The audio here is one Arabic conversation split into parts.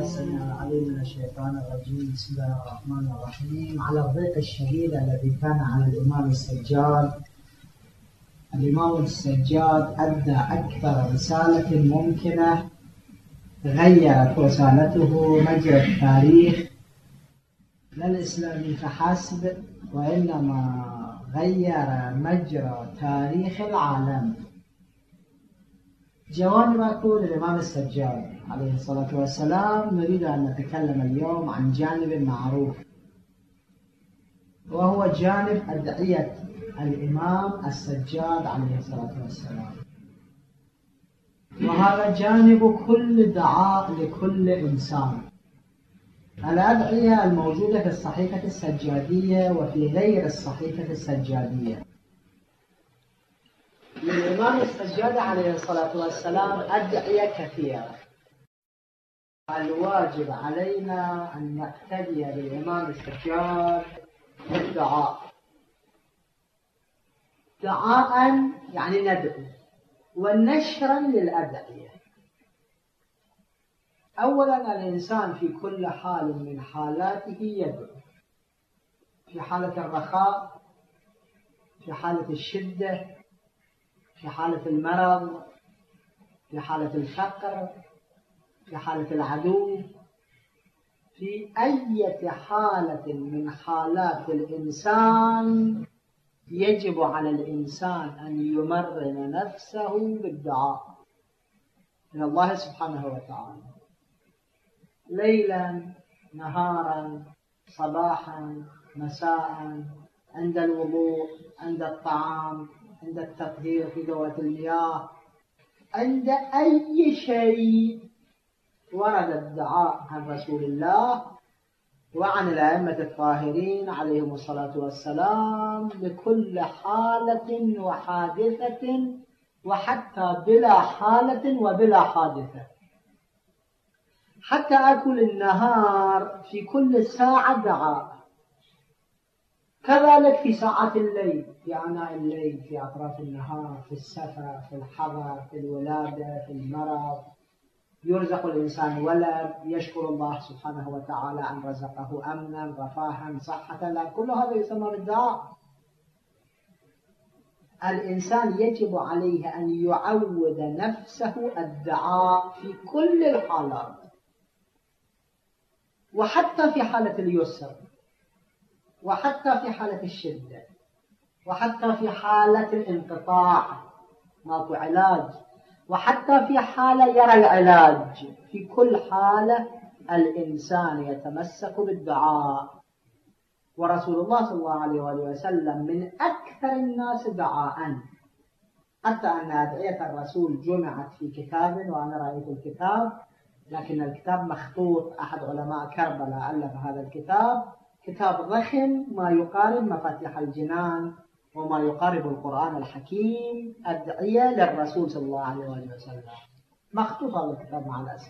السميع العليم من الشيطان الرجيم. بسم الله الرحمن الرحيم. على الضيق الشديد الذي كان على الإمام السجاد، الإمام السجاد أدى أكثر رسالة ممكنة غيرت رسالته مجرى التاريخ لا الإسلامي فحسب، وإنما غير مجرى تاريخ العالم. جوانب أقول الإمام السجاد عليه الصلاة والسلام. نريد أن نتكلم اليوم عن جانب معروف، وهو جانب أدعية الإمام السجاد عليه الصلاة والسلام، وهذا جانب كل دعاء لكل إنسان. الأدعية الموجودة في الصحيفة السجادية وفي غير الصحيفة السجادية. للإمام السجاد عليه الصلاة والسلام أدعية كثيرة. الواجب علينا أن نقتدي بالإمام السجاد بالدعاء. دعاء يعني ندعو، ونشرا للأدعية. أولا الإنسان في كل حال من حالاته يدعو، في حالة الرخاء، في حالة الشدة، في حالة المرض، في حالة الفقر، في حالة العدو، في أي حالة من حالات الإنسان يجب على الإنسان أن يمرن نفسه بالدعاء من الله سبحانه وتعالى، ليلا نهارا صباحا مساء، عند الوضوء، عند الطعام، عند التطهير في ذوات المياه، عند أي شيء ورد الدعاء عن رسول الله وعن الأئمة الطاهرين عليهم الصلاة والسلام بكل حالة وحادثة، وحتى بلا حالة وبلا حادثة. حتى أكل النهار في كل ساعة دعاء، كذلك في ساعات الليل، في عناء الليل، في أطراف النهار، في السفر، في الحضر، في الولادة، في المرض. يرزق الإنسان ولد، يشكر الله سبحانه وتعالى أن رزقه أمنا رفاها صحة، لا كل هذا يسمى بالدعاء. الإنسان يجب عليه أن يعود نفسه الدعاء في كل الحالات، وحتى في حالة اليسر، وحتى في حالة الشدة، وحتى في حالة الانقطاع ماكو علاج، وحتى في حالة يرى العلاج. في كل حالة الإنسان يتمسك بالدعاء. ورسول الله صلى الله عليه وآله وسلم من أكثر الناس دعاء، حتى أن أدعية الرسول جمعت في كتاب، وأنا رأيت الكتاب لكن الكتاب مخطوط. أحد علماء كربلاء ألف هذا الكتاب، كتاب ضخم ما يقارب مفاتيح الجنان وما يقارب القرآن الحكيم، أدعية للرسول صلى الله عليه وآله وسلم. مخطوط هذا الكتاب مع الأسف،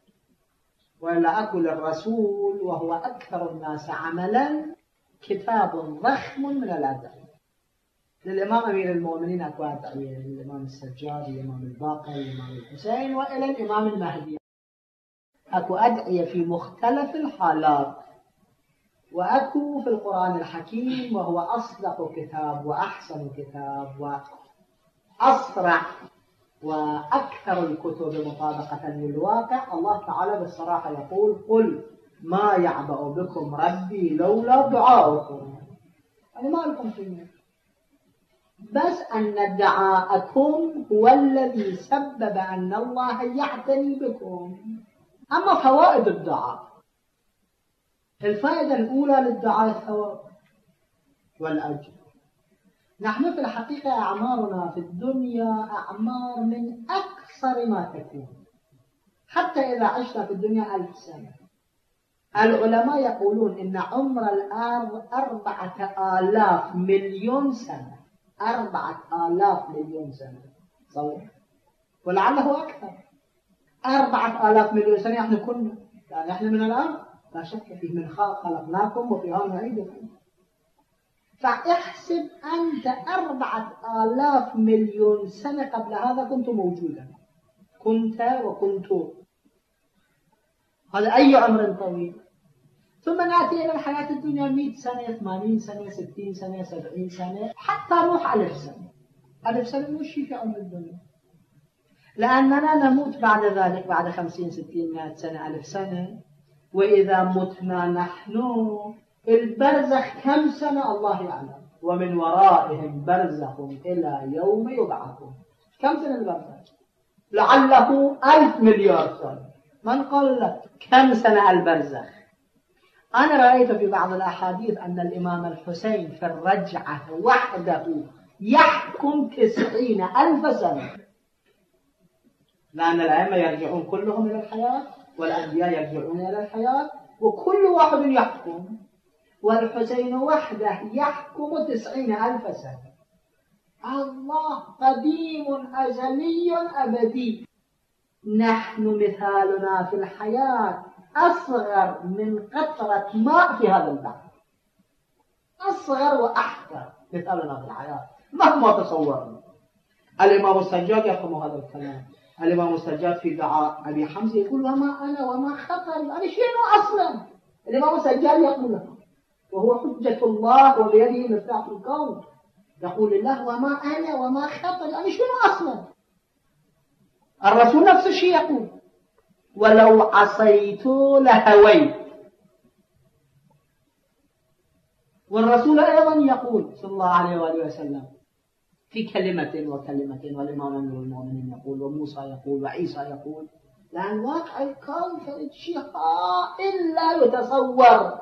وإلا أكل الرسول وهو أكثر الناس عملا كتاب ضخم من الأدعية. للإمام أمير المؤمنين أكو أدعية، للإمام السجاد، للإمام الباقر، للإمام الحسين، وإلى الإمام المهدي أكو أدعية في مختلف الحالات. وأكو في القرآن الحكيم، وهو أصدق كتاب وأحسن كتاب وأسرع وأكثر الكتب مطابقة للواقع. الله تعالى بالصراحة يقول: قل ما يعبأ بكم ربي لولا دعاؤكم. يعني ما لكم شيء، بس أن دعاءكم هو الذي سبب أن الله يعتني بكم. أما فوائد الدعاء، الفائدة الأولى للدعاء الثواب والأجر. نحن في الحقيقة أعمارنا في الدنيا أعمار من أقصر ما تكون، حتى إذا عشنا في الدنيا 1000 سنة. العلماء يقولون إن عمر الأرض 4000 مليون سنة. 4000 مليون سنة صور، ولعله أكثر. 4000 مليون سنة إحنا كنا، يعني إحنا من الأرض لا شك فيه، من خلقناكم وفيها نعيدكم. فاحسب أنت 4000 مليون سنة قبل هذا كنت موجودا، كنت وكنت. هذا أي عمر طويل. ثم نأتي إلى الحياة الدنيا 100 سنة 80 سنة 60 سنة 70 سنة حتى نروح 1000 سنة. 1000 سنة مش شيء في عمر الدنيا، لأننا نموت بعد ذلك بعد 50 60 100 سنة 1000 سنة. وإذا متنا نحن البرزخ كم سنة الله يعلم، ومن ورائهم برزخ إلى يوم يبعثون. كم سنة البرزخ؟ لعله 1000 مليار سنة. من قال لك كم سنة البرزخ؟ أنا رأيت في بعض الأحاديث أن الإمام الحسين في الرجعة وحده يحكم 90,000 سنة، لأن الأئمة يرجعون كلهم إلى الحياة والأنبياء يرجعون إلى الحياة وكل واحد يحكم، والحسين وحده يحكم 90,000 سنة. الله قديم أزلي أبدي. نحن مثالنا في الحياة أصغر من قطرة ماء في هذا البحر، أصغر وأحقر مثالنا في الحياة مهما تصورنا. الإمام السجاد يفهم هذا الكلام. الإمام السجاد في دعاء أبي حمزة يقول وما أنا وما خطر، أنا شنو أصلا؟ الإمام السجاد يقول له وهو حجة الله وبيده مفتاح الكون، يقول الله وما أنا وما خطر، أنا شنو أصلا؟ الرسول نفس الشيء يقول ولو عصيت لهويت. والرسول أيضا يقول صلى الله عليه وآله وسلم في كلمة وكلمة، والإمام أمير المؤمنين يقول وموسى يقول وعيسى يقول، لأن واقع الكون شيء هائل لا يتصور.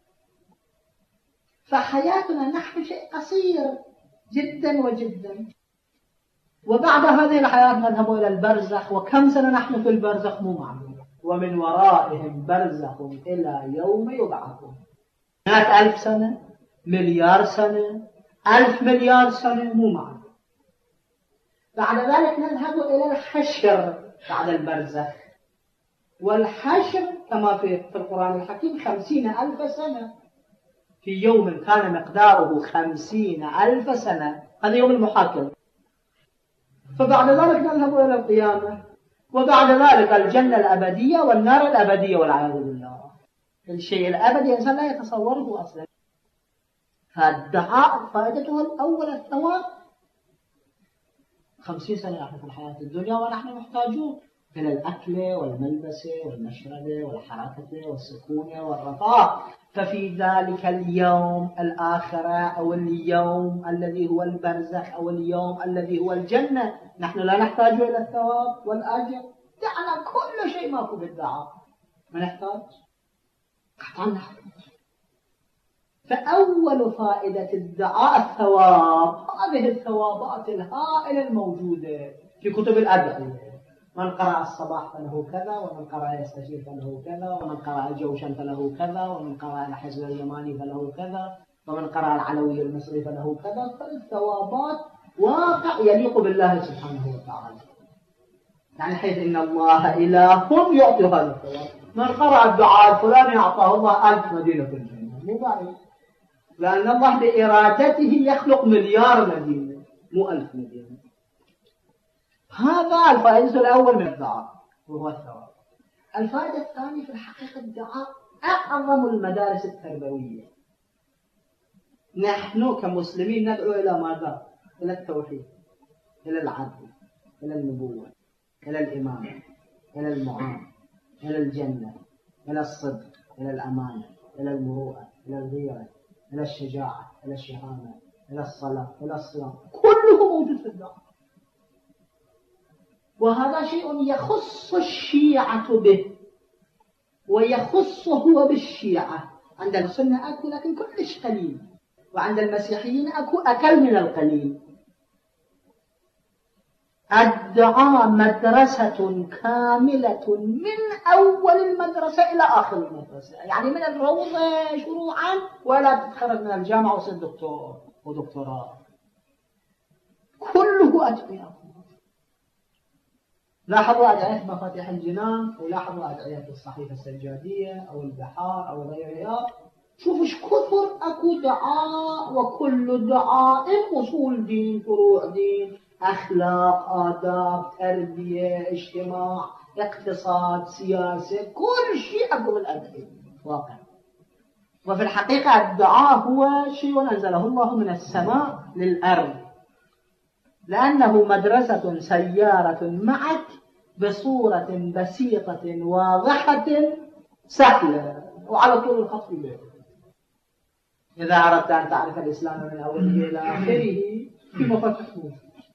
فحياتنا نحن شيء قصير جدا وجدا، وبعد هذه الحياة نذهب إلى البرزخ. وكم سنة نحن في البرزخ مو معلوم. ومن ورائهم برزخ إلى يوم يبعثون. 100,000 سنة، مليار سنة، 1000 مليار سنة مو معلوم. بعد ذلك نذهب إلى الحشر بعد البرزخ. والحشر كما في القرآن الحكيم 50,000 سنة، في يوم كان مقداره 50,000 سنة، هذا يوم المحاكمة. فبعد ذلك نذهب إلى القيامة، وبعد ذلك الجنة الأبدية والنار الأبدية والعياذ بالله. الشيء الأبدي الإنسان لا يتصوره أصلا. فالدعاء فائدته الأول الثواب. 50 سنة نحن في الحياة الدنيا ونحن محتاجون إلى الأكل والملبس والمشرب والحركة والسكون والرفاه. ففي ذلك اليوم الآخرة أو اليوم الذي هو البرزخ أو اليوم الذي هو الجنة نحن لا نحتاج إلى الثواب والأجر. دعنا كل شيء ماكو بالدعاء، ما نحتاج قطعا نحتاج. فأول فائدة الدعاء الثواب. هذه الثوابات الهائلة الموجودة في كتب الأدعية. من قرأ الصباح فله كذا، ومن قرأ يستشير فله كذا، ومن قرأ الجوشن فله كذا، ومن قرأ الحزب اليماني فله كذا، ومن قرأ العلوي المصري فله كذا. فالثوابات واقع يليق بالله سبحانه وتعالى، يعني حيث إن الله إله يعطي هذا الثواب. من قرأ الدعاء الفلاني أعطاه الله 1000 مدينة في الجنة، مو بعيد، لأن الله بإرادته يخلق مليار مدينة مو 1000 مدينة. هذا الفائدة الأول من الدعاء وهو الثواب. الفائدة الثانية في الحقيقة الدعاء أعظم المدارس التربوية. نحن كمسلمين ندعو إلى ماذا؟ إلى التوحيد، إلى العدل، إلى النبوة، إلى الإمامة، إلى المعاملة، إلى الجنة، إلى الصدق، إلى الأمانة، إلى المروءة، إلى الغيرة، إلى الشجاعة، إلى الشهامة، إلى الصلاة، إلى الصيام. كله موجود في الدعاء. وهذا شيء يخص الشيعة به ويخص هو بالشيعة. عند السنة أكو لكن كلش قليل، وعند المسيحيين أكو أكل من القليل. الدعاء مدرسة كاملة من أول المدرسة إلى آخر المدرسة، يعني من الروضة شروعا ولا تتخرج من الجامعة وصير دكتور ودكتوراه، كله أدعية. لاحظوا أدعية مفاتيح الجنان، ولاحظوا أدعية الصحيفة السجادية أو البحار أو غيرها. شوفوا ايش كثر أكو دعاء، وكل دعاء أصول دين، فروع دين، أخلاق، آداب، تربية، اجتماع، اقتصاد، سياسة، كل شيء أقوى الأدعية واقع. وفي الحقيقة الدعاء هو شيء أنزله الله من السماء للأرض، لأنه مدرسة سيارة معك بصورة بسيطة واضحة سهلة وعلى طول الخط به. إذا أردت أن تعرف الإسلام من أوله إلى آخره في مفتحه،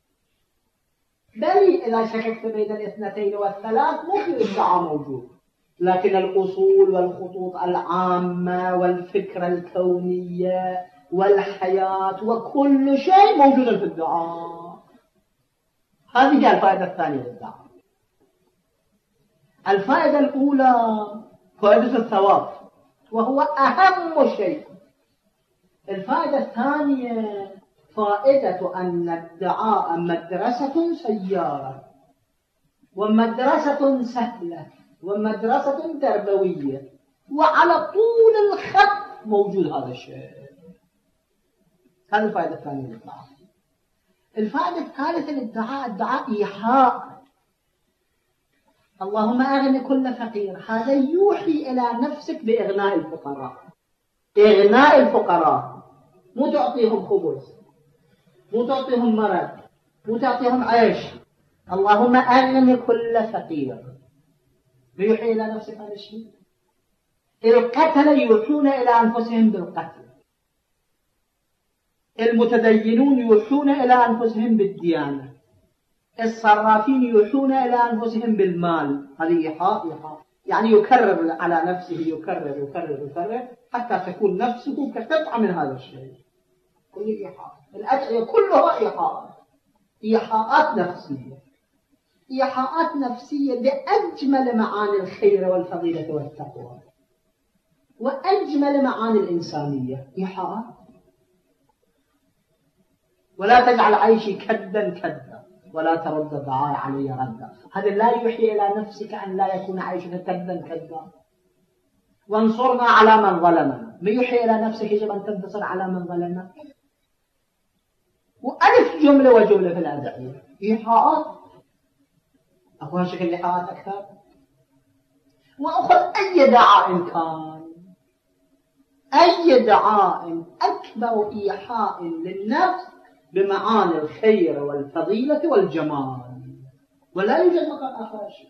بل إذا شككت بين الاثنتين والثلاث ممكن الدعاء موجود، لكن الأصول والخطوط العامة والفكرة الكونية والحياة وكل شيء موجود في الدعاء. هذه هي الفائدة الثانية للدعاء. الفائدة الأولى فائدة الثواب، وهو أهم شيء. الفائدة الثانية فائدة أن الدعاء مدرسة سيارة، ومدرسة سهلة، ومدرسة تربوية، وعلى طول الخط موجود هذا الشيء. هذه الفائدة الثانية للدعاء. الفائدة الثالثة للدعاء الدعاء إيحاء. اللهم أغني كل فقير، هذا يوحي إلى نفسك بإغناء الفقراء. إغناء الفقراء، مو تعطيهم خبز، مو تعطيهم مرض، مو تعطيهم عيش. اللهم أغني كل فقير، يوحي إلى نفسك هذا الشيء. القتل يوحون إلى أنفسهم بالقتل، المتدينون يوحون إلى أنفسهم بالديانة، الصرافين يوحون إلى أنفسهم بالمال. هذه إيحاء، يعني يكرر على نفسه، يكرر حتى تكون نفسه كقطعة من هذا الشيء. كل إيحاء، الأدعية كلها إيحاءات نفسية، إيحاءات نفسية بأجمل معاني الخير والفضيلة والتقوى، وأجمل معاني الإنسانية. إيحاءات. ولا تجعل عيشي كدا ولا ترد دعاء علي ردا. هذا لا يوحي إلى نفسك أن لا يكون عيشك كدا. وانصرنا على من ظلمنا، ما يوحي إلى نفسك يجب أن تنتصر على من ظلمنا. وألف جملة وجملة في الأدعية إيحاءات. أكون شكل إيحاءات أكثر. وأخذ أي دعاء كان، أي دعاء أكبر إيحاء للنفس بمعاني الخير والفضيلة والجمال، ولا يوجد مكان آخر شيء.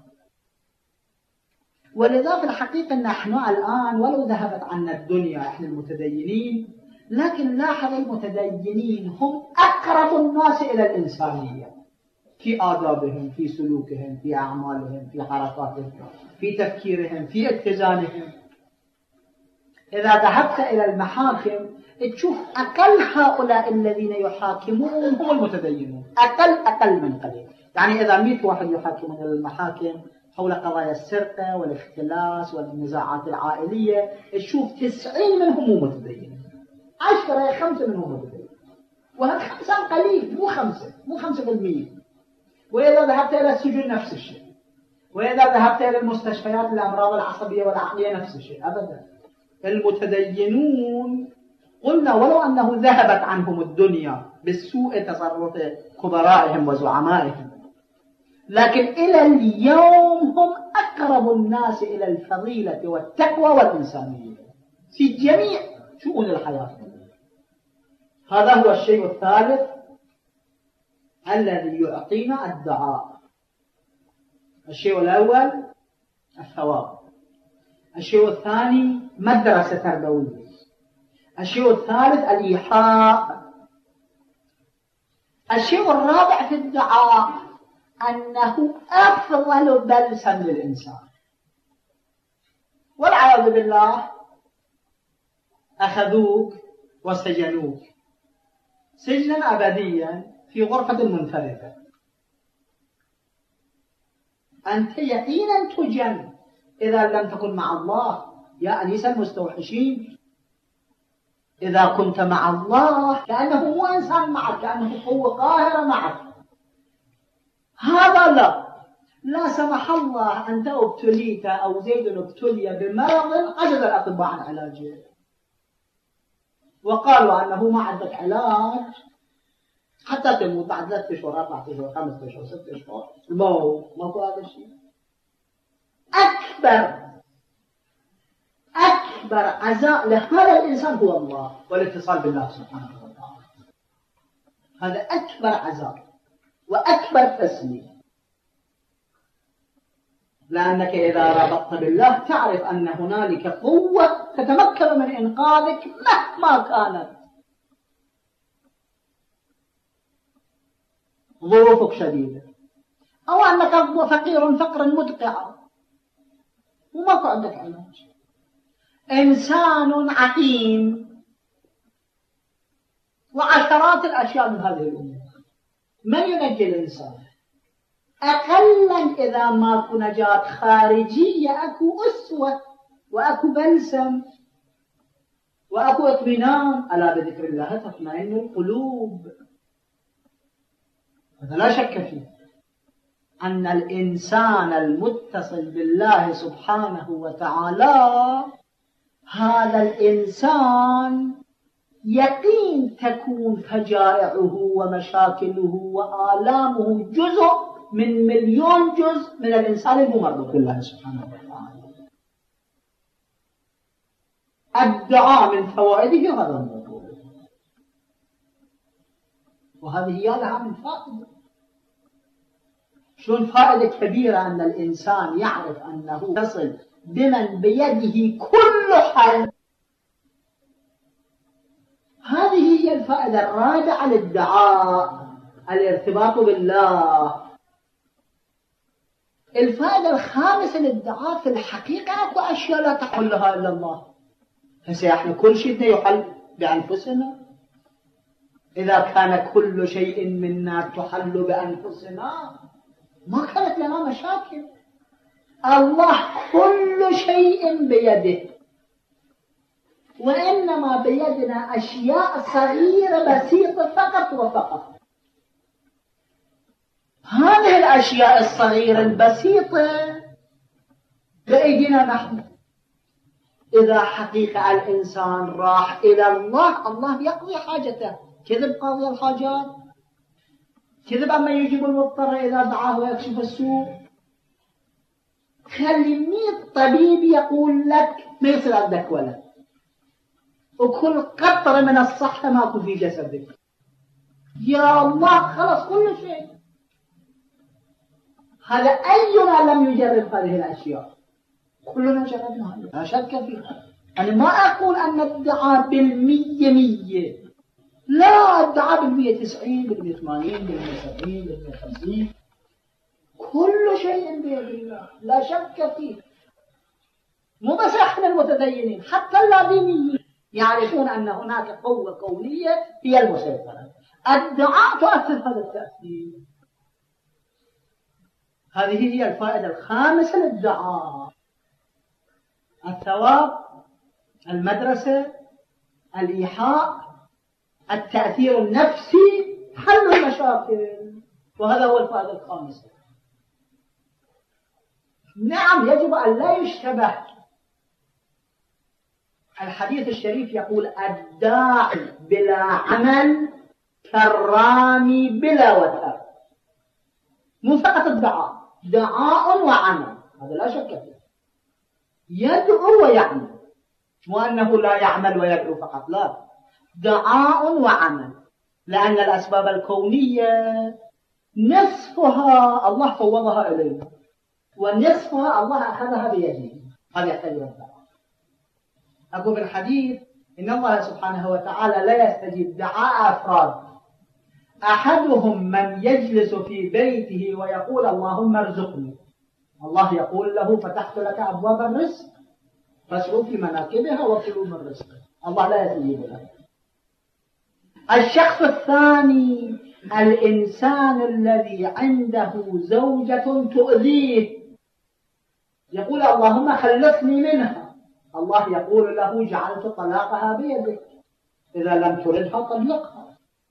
ولذا في الحقيقة نحن الآن ولو ذهبت عنا الدنيا إحنا المتدينين، لكن لاحظ المتدينين هم أقرب الناس إلى الإنسانية في آدابهم، في سلوكهم، في أعمالهم، في حركاتهم، في تفكيرهم، في اتزانهم. إذا ذهبت إلى المحاكم تشوف أقل هؤلاء الذين يحاكمون هم المتدينون، أقل من قليل. يعني إذا 100 واحد يحاكمون المحاكم حول قضايا السرقة والاختلاس والنزاعات العائلية، تشوف 90 منهم مو متدينين، 10 5 منهم متدينين، وهذا 5 قليل، مو 5%. وإذا ذهبت إلى السجون نفس الشيء، وإذا ذهبت إلى المستشفيات للأمراض العصبية والعقلية نفس الشيء. أبدا. المتدينون قلنا ولو أنه ذهبت عنهم الدنيا بالسوء تصرف كبرائهم وزعمائهم، لكن إلى اليوم هم أقرب الناس إلى الفضيلة والتقوى والإنسانية في جميع شؤون الحياة. هذا هو الشيء الثالث الذي يعطينا الدعاء. الشيء الأول الثواب، الشيء الثاني مدرسة تربوية، الشيء الثالث الإيحاء. الشيء الرابع في الدعاء أنه أفضل بلسم للإنسان. والعياذ بالله أخذوك وسجنوك سجنا أبديا في غرفة منفردة، أنت يقينا تجن إذا لم تكن مع الله يا أنيس المستوحشين. إذا كنت مع الله كأنه مو إنسان معك، كأنه قوة قاهرة معك. هذا لا سمح الله أنت ابتليت أو زيد ابتلي بمرض عجز الأطباء عن علاجه، وقالوا أنه ما عندك علاج حتى تموت بعد 3 أشهر 4 أشهر 5 أشهر 6 أشهر الموت، ماكو هذا الشيء. أكبر عزاء لهذا الإنسان هو الله والاتصال بالله سبحانه وتعالى. هذا أكبر عزاء وأكبر تسليم، لأنك إذا ربطت بالله تعرف أن هنالك قوة تتمكن من إنقاذك مهما كانت ظروفك شديدة، أو أنك فقير فقرا مدقعا وما عندك علاج. إنسان عقيم وعشرات الأشياء من هذه الأمور. من ينجي الإنسان؟ أقلا إذا ماكو نجاة خارجية أكو أسوة وأكو بلسم وأكو اطمئنان. ألا بذكر الله تطمئن القلوب. هذا لا شك فيه أن الإنسان المتصل بالله سبحانه وتعالى هذا الإنسان يقين تكون فجائعه ومشاكله وآلامه جزء من مليون جزء من الإنسان الممرض بالله سبحانه وتعالى. الدعاء من فوائده هذا الموضوع، وهذه هي لها من فائدة. شلون فائدة كبيرة أن الإنسان يعرف أنه يصل بمن بيده كل حال. هذه هي الفائدة الرابعة للدعاء، الارتباط بالله. الفائدة الخامسة للدعاء في الحقيقة أكو أشياء لا تحلها إلا الله. هسه احنا كل شيء يحل بأنفسنا. إذا كان كل شيء منا تحل بأنفسنا ما كانت لنا مشاكل. الله كل شيء بيده، وإنما بيدنا أشياء صغيرة بسيطة فقط وفقط. هذه الأشياء الصغيرة البسيطة بأيدينا نحن. إذا حقيقة الإنسان راح إلى الله، الله يقضي حاجته. كذب قاضي الحاجات، كذب أما يجيب المضطر إذا دعاه ويكشف السوء. خلي 100 طبيب يقول لك ما يصير عندك ولد، وكل قطرة من الصحة ماكو في جسدك. يا الله خلص كل شيء. هذا أينا لم يجرب هذه الأشياء؟ كلنا جربناها لا شك فيها. أنا ما أقول أن الدعاء بالمية، لا، الدعاء بالمية 90 بالمية 80 بالمية 70 بالمية 50. كل شيء بيد الله لا شك فيه. مو بس احنا المتدينين، حتى اللادينيين يعرفون أن هناك قوة كونية هي المسيطرة. الدعاء تؤثر هذا التأثير. هذه هي الفائدة الخامسة للدعاء: الثواب، المدرسة، الإيحاء، التأثير النفسي، حل المشاكل. وهذا هو الفائدة الخامسة. نعم، يجب أن لا يشتبه. الحديث الشريف يقول: الداعي بلا عمل كالرامي بلا وتر. مو فقط الدعاء، دعاء وعمل، هذا لا شك فيه. يدعو ويعمل، مو أنه لا يعمل ويدعو فقط، لا، دعاء وعمل. لأن الأسباب الكونية نصفها الله فوضها إلينا، ونصفها الله أخذها بيده. هذا يحتاج إلى الدعاء. أقول في الحديث: إن الله سبحانه وتعالى لا يستجيب دعاء أفراد. أحدهم من يجلس في بيته ويقول: اللهم ارزقني. الله يقول له: فتحت لك أبواب الرزق فاسعوا في مناكبها وكلوا من رزقه. الله لا يستجيب له. الشخص الثاني: الإنسان الذي عنده زوجة تؤذيه، يقول: اللهم خلصني منها. الله يقول له: جعلت طلاقها بيدك، إذا لم تردها طلقها.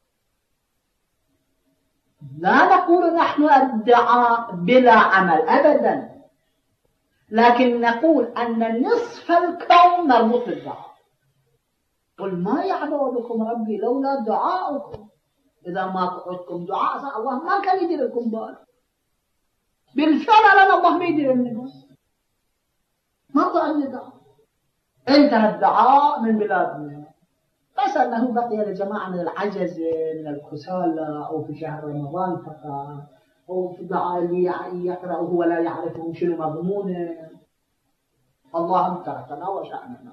لا نقول نحن الدعاء بلا عمل أبدا، لكن نقول أن نصف الكون مربوط بالدعاء. قل: ما يعبأ بكم ربي لولا دعاؤكم. إذا ما عندكم دعاء الله ما كان يدير لكم بال. بالفعل لأن الله ما يدير النداء، ما ضاع النداء، انتهى الدعاء من بلادنا. بس أنه بقي لجماعة من العجز من الكسالى أو في شهر رمضان فقط، أو في الدعاء اللي يقرأه ولا يعرفه شنو مضمونه. الله تركنا وشأننا.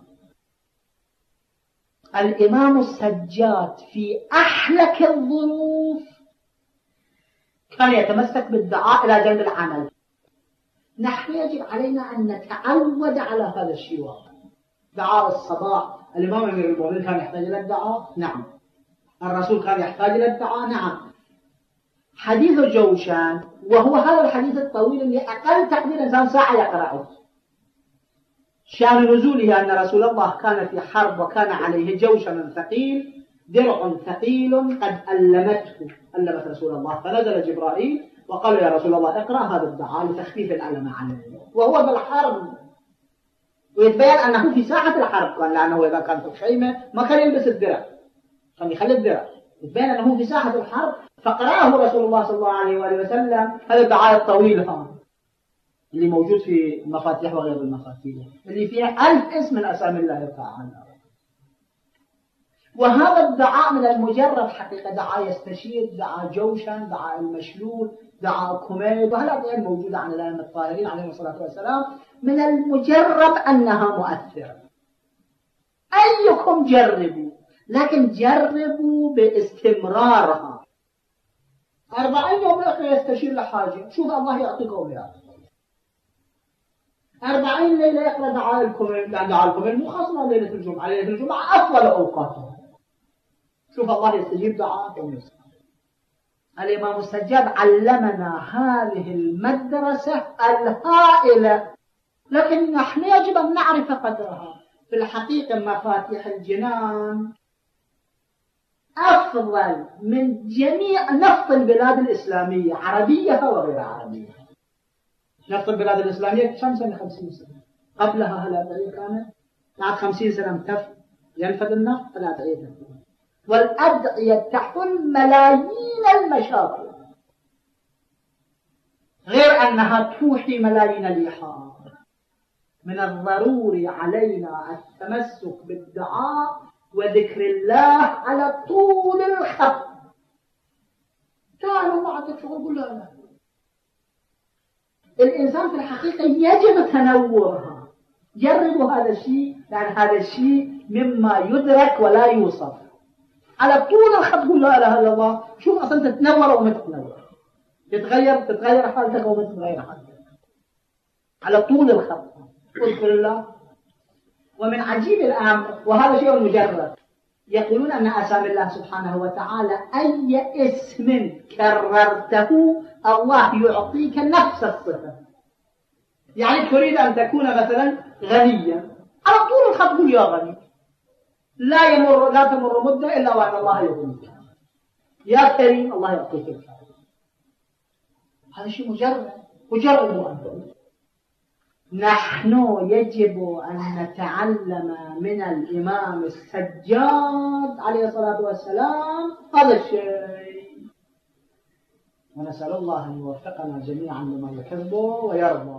الإمام السجاد في أحلك الظروف كان يتمسك بالدعاء إلى جانب العمل. نحن يجب علينا أن نتعود على هذا الشيء. دعاء الصباح، الإمام أمير المؤمنين كان يحتاج إلى الدعاء؟ نعم. الرسول كان يحتاج إلى الدعاء؟ نعم. حديث جوشان، وهو هذا الحديث الطويل اللي أقل تقدير إنسان ساعة يقرأه، شان نزوله أن رسول الله كان في حرب وكان عليه جوشن ثقيل، درع ثقيل قد ألمت رسول الله، فنزل جبرائيل وقال يا رسول الله اقرأ هذا الدعاء لتخفيف الألم عنه، وهو بالحرب. ويتبين أنه في ساعة الحرب، لأنه إذا كان في الخيمة ما كان يلبس الدرع، كان يخلي الدرع. يتبين أنه في ساعة الحرب فقرأه رسول الله صلى الله عليه وآله وسلم هذا الدعاء الطويل هذا اللي موجود في المفاتيح وغير المفاتيح، اللي فيها 1000 اسم من أسامي الله تعالى. وهذا الدعاء من المجرد حقيقة دعاء يستشير، دعاء جوشن، دعاء المشلول، دعاء كميد، وهالأدعية الموجودة عن الأئمة الطاهرين عليهم الصلاة والسلام من المجرد أنها مؤثرة. أيكم جربوا، لكن جربوا باستمرارها. 40 يوم يستشير لحاجة، شوف الله يعطيكم يا 40 ليلة يقرأ دعاء الكمل، لأن دعاء الكمل مو خاصة ليلة الجمعة، ليلة الجمعة أفضل أوقاتها. شوف الله يستجيب دعاء. الإمام السجاد علمنا هذه المدرسة الهائلة، لكن نحن يجب أن نعرف قدرها. في الحقيقة مفاتيح الجنان أفضل من جميع نفط البلاد الإسلامية، عربية وغير عربية. نفط البلاد الإسلامية كم سنة؟ 50 سنة. قبلها الأدعية كانت بعد 50 سنة امتف ينفذ النفط، الأدعية تنفذ، والأدعية تحل ملايين المشاكل، غير أنها توحي ملايين الإيحاء. من الضروري علينا التمسك بالدعاء وذكر الله على طول الخط. تعالوا ما عندك شغل، قول لا. الإنسان في الحقيقة يجب تنورها. جربوا هذا الشيء، لأن هذا الشيء مما يدرك ولا يوصف. على طول الخط قول لا إله إلا الله. شوف أصلا تتنور وما تتنور، تتغير حالتك وما تتغير حالتك على طول الخط. اذكر الله. ومن عجيب الأمر، وهذا شيء مجرد، يقولون أن أسامي الله سبحانه وتعالى أي اسم كررته الله يعطيك نفس الصفة. يعني تريد أن تكون مثلا غنيا، على طول الخط قل يا غني. لا تمر مدة إلا وأن الله يغنيك. يا كريم الله يعطيك الكريم. هذا شيء مجرد أنت. نحن يجب أن نتعلم من الإمام السجاد عليه الصلاة والسلام هذا الشيء، ونسأل الله أن يوفقنا جميعا لما يحبه ويرضى.